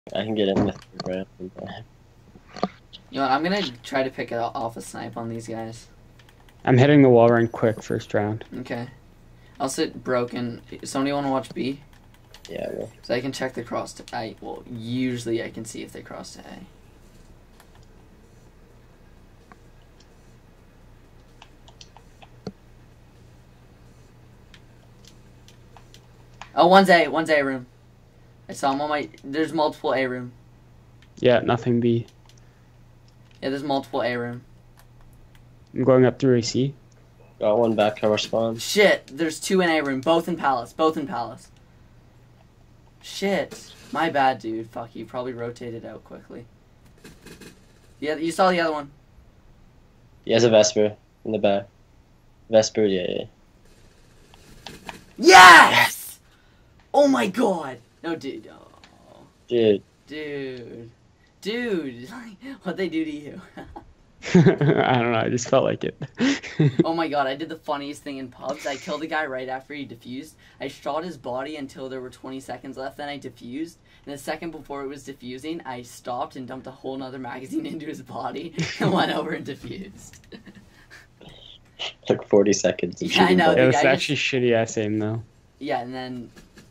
I can get in with the ground. You know what, I'm gonna try to pick off a snipe on these guys. I'm hitting the wall run quick first round. Okay. I'll sit broken. Somebody want to watch B? Yeah, I will. So I can check the cross to A. Well, usually I can see if they cross to A. Oh, one's A room. I saw him on my... There's multiple A room. Yeah, nothing B. Yeah, there's multiple A room. I'm going up through AC. Got one back cover spawn. Shit, there's two in A room. Both in Palace. Both in Palace. Shit. My bad, dude. Fuck, you probably rotated out quickly. Yeah, you saw the other one. He has a Vesper in the back. Vesper, yeah. Yes! Oh my god. No, dude. Oh. Dude. Dude. What'd they do to you? I don't know, I just felt like it. Oh my god, I did the funniest thing in pubs. I killed the guy right after he defused. I shot his body until there were 20 seconds left, then I defused. And the second before it was defusing, I stopped and dumped a whole nother magazine into his body and went over and defused. Like 40 seconds. Yeah, I know. It was actually shitty ass aim though. Yeah, and then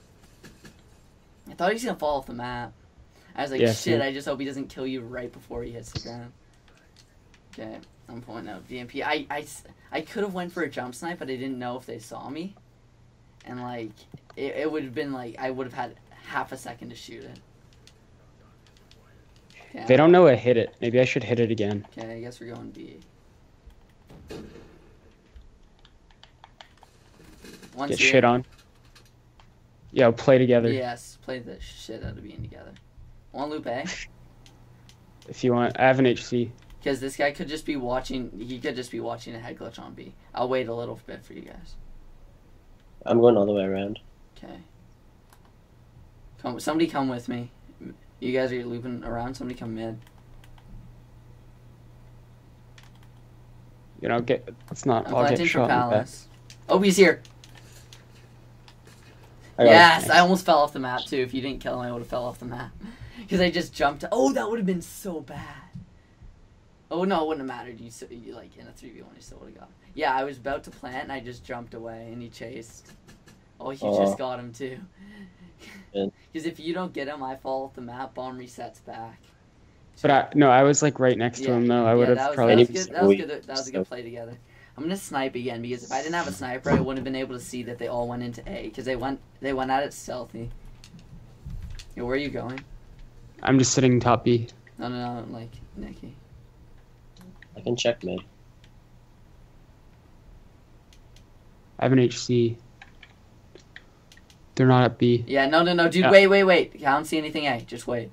I thought he was gonna fall off the map. I was like, Yeah, shit, same. I just hope he doesn't kill you right before he hits the ground. Okay, I'm pulling out VMP. I could have went for a jump snipe, but I didn't know if they saw me. And, like, it would have been, like, I would have had half a second to shoot it. Okay, They don't know I hit it. Maybe I should hit it again. Okay, I guess we're going B. One's Get here. shit on. Yeah, we'll play together. Yes, play the shit out of being together. One loop A. If you want. I have an HC. Because this guy could just be watching, he could just be watching a head glitch on B. I'll wait a little bit for you guys. I'm going all the way around. Okay. Somebody come with me. You guys are looping around, somebody come mid. You know, it's not. I'm I'll get planting for shot in the back. Palace. Oh, he's here. I got Yes, it. I almost fell off the map too. If you didn't kill him, I would have fell off the map. Because I just jumped. Oh, that would have been so bad. Oh, no, it wouldn't have mattered. You like, in a 3v1, you still would have got him. Yeah, I was about to plant, and I just jumped away, and he chased. Oh, he just got him, too. Good. Because if you don't get him, I fall off the map, bomb resets back. But I was like right next to him though. I would have probably. That was a good play together. I'm gonna snipe again because if I didn't have a sniper, I wouldn't have been able to see that they all went into A because they went at it stealthy. Yo, where are you going? I'm just sitting top B. No, like Nikki. I can check mid. I have an HC. They're not at B. Yeah, no, dude, Yeah. wait. I don't see anything A. Just wait.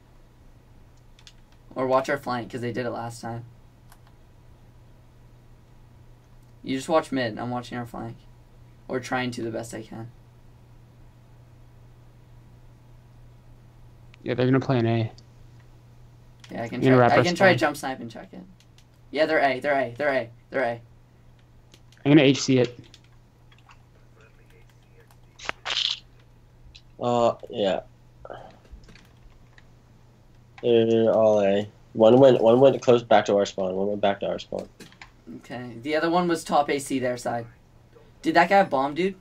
Or watch our flank because they did it last time. You just watch mid. I'm watching our flank, or trying to the best I can. Yeah, they're gonna play an A. Yeah, I can You gonna try. wrap I our can try spawn? jump snipe and check it. Yeah, they're A. I'm gonna HC it. Yeah. They're all A. One went close back to our spawn. One went back to our spawn. Okay. The other one was top AC their side. Did that guy have bomb, dude?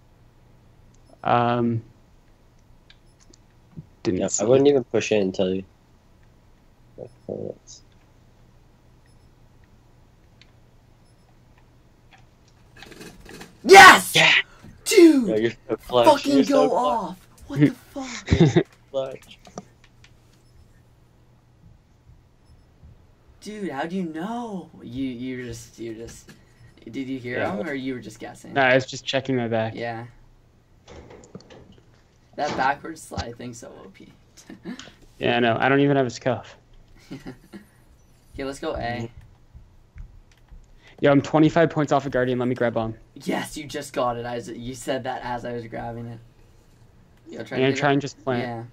Didn't Yeah, see I wouldn't it. even push in until you. Like, 4 minutes. Yes! Yeah! Dude! Yo, you're so clutch. Fucking You're go so off! What the fuck? clutch. Dude, how do you know? You're just. Did you hear Yeah. him or you were just guessing? No, I was just checking my back. Yeah. That backwards slide thing's so OP. Yeah, I know. I don't even have a scuff. Okay, let's go A. Yo, I'm 25 points off a Guardian. Let me grab bomb. Yes, you just got it. You said that as I was grabbing it. Yo, I'm gonna try and just plant. Yeah.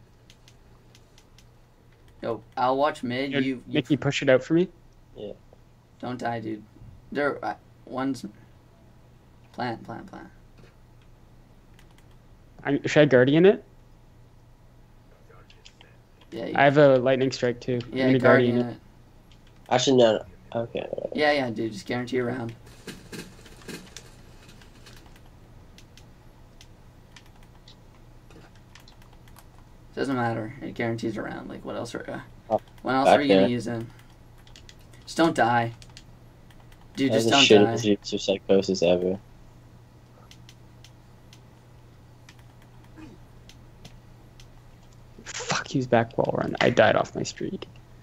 Yo, I'll watch mid. Yo, You Nicky, push it out for me. don't die, dude. There, one's plant. Should I Guardian it? Yeah. I have a lightning strike too. I'm Yeah, gonna guardian it. it. Actually, no. Okay. Yeah, dude. Just guarantee a round. Doesn't matter. It guarantees a round. Like, what else are... when else are we gonna use it? Just don't die. Dude, just don't die. That's the shittiest use of psychosis ever. Fuck, use back wall run. I died off my streak.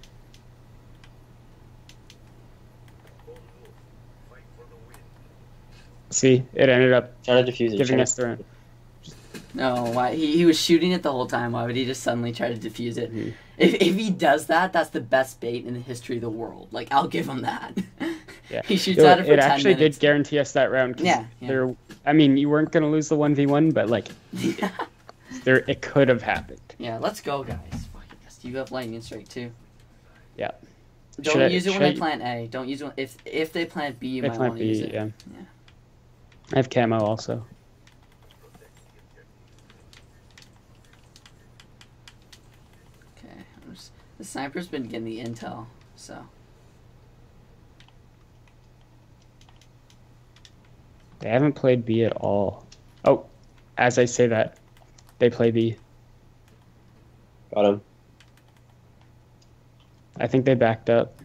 See, it ended up Trying to defuse it. giving us the round. No, why? He was shooting it the whole time. Why would he just suddenly try to defuse it? Mhm. If he does that, that's the best bait in the history of the world. Like, I'll give him that. Yeah. He shoots at it for 10 minutes. It actually did guarantee us that round. Yeah. I mean, you weren't gonna lose the 1v1, but like, it could have happened. Yeah, let's go, guys. Fucking yes. You have lightning strike too. Yeah. Don't use it when they plant A. Don't use it if they plant B. You might want to use it. Yeah. I have camo also. Okay. The sniper's been getting the intel, so. They haven't played B at all. Oh, as I say that, they play B. Got him. I think they backed up.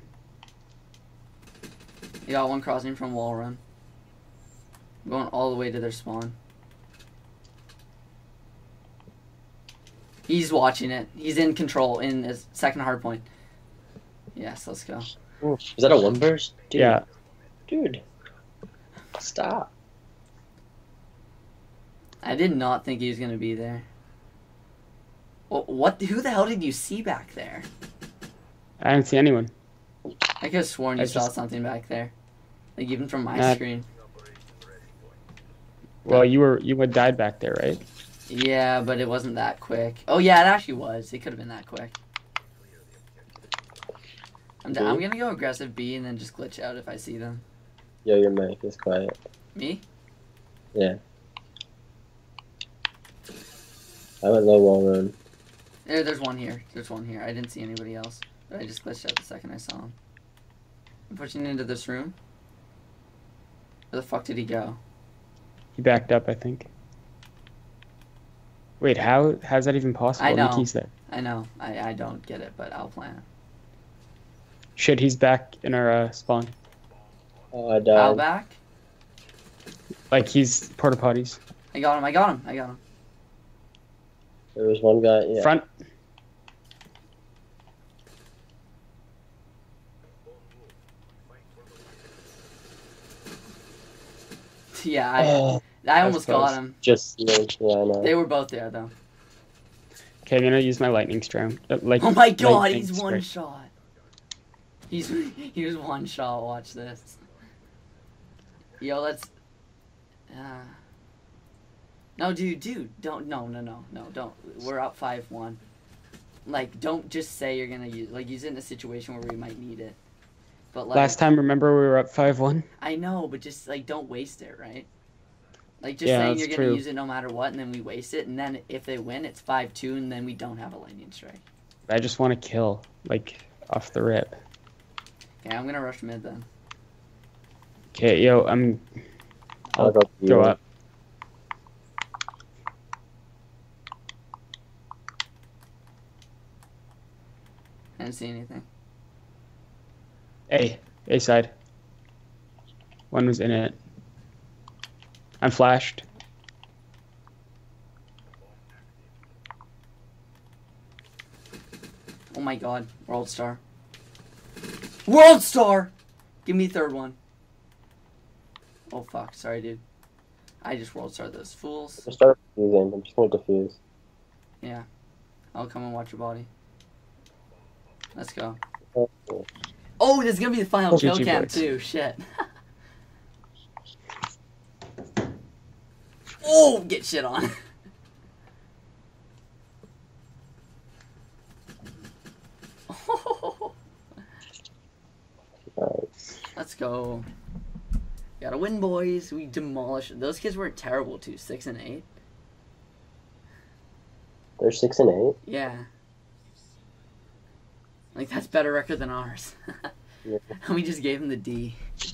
You got one crossing from wall run. I'm going all the way to their spawn. He's watching it. He's in control in his second hard point. Yes, let's go. Ooh, is that a one burst? Dude. Yeah. Dude. Stop. I did not think he was going to be there. Well, what? Who the hell did you see back there? I didn't see anyone. I could have sworn you saw something back there. Like, even from my screen. Well, you would died back there, right? Yeah, but it wasn't that quick. Oh, yeah, it actually was. It could have been that quick. I'm going to go aggressive B and then just glitch out if I see them. Yo, your mic is quiet. Me? Yeah. I went low wall run. There's one here. There's one here. I didn't see anybody else. But I just glitched out the second I saw him. I'm pushing into this room. Where the fuck did he go? He backed up, I think. Wait, how's that even possible? I know. Nikki's there. I know. I don't get it, but I'll plan. Shit, he's back in our spawn. Oh, I died. How back? Like, he's porta potties. I got him. I got him. I got him. There was one guy. Yeah. Front. Yeah, I almost got him. Just, yeah, I know. They were both there, though. Okay, I'm gonna use my lightning strike. Oh my god, he's one shot. He was one shot. Watch this. Yo, let's. No, dude, don't. No, don't. We're up 5-1. Like, don't just say you're gonna use it in a situation where we might need it. But like, last time, remember we were up 5-1. I know, but just like don't waste it, right? Like just saying you're gonna use it no matter what, and then we waste it, and then if they win, it's 5-2, and then we don't have a lightning strike. I just want to kill, like, off the rip. Okay, I'm gonna rush mid then. Okay, yo, I'll go up. I didn't see anything. A side. One was in it. I'm flashed. Oh my god, World Star. World Star! Give me third one. Oh fuck, sorry dude. I just World Star those fools. I'm start defusing. I'm just gonna defuse. Yeah. I'll come and watch your body. Let's go. Oh, this is gonna be the final kill cam too. Shit. Oh, get shit on. Let's go. Gotta win, boys. We demolished. Those kids weren't terrible too. 6 and 8. They're 6 and 8. Yeah. Like, that's better record than ours. Yeah. And we just gave him the D.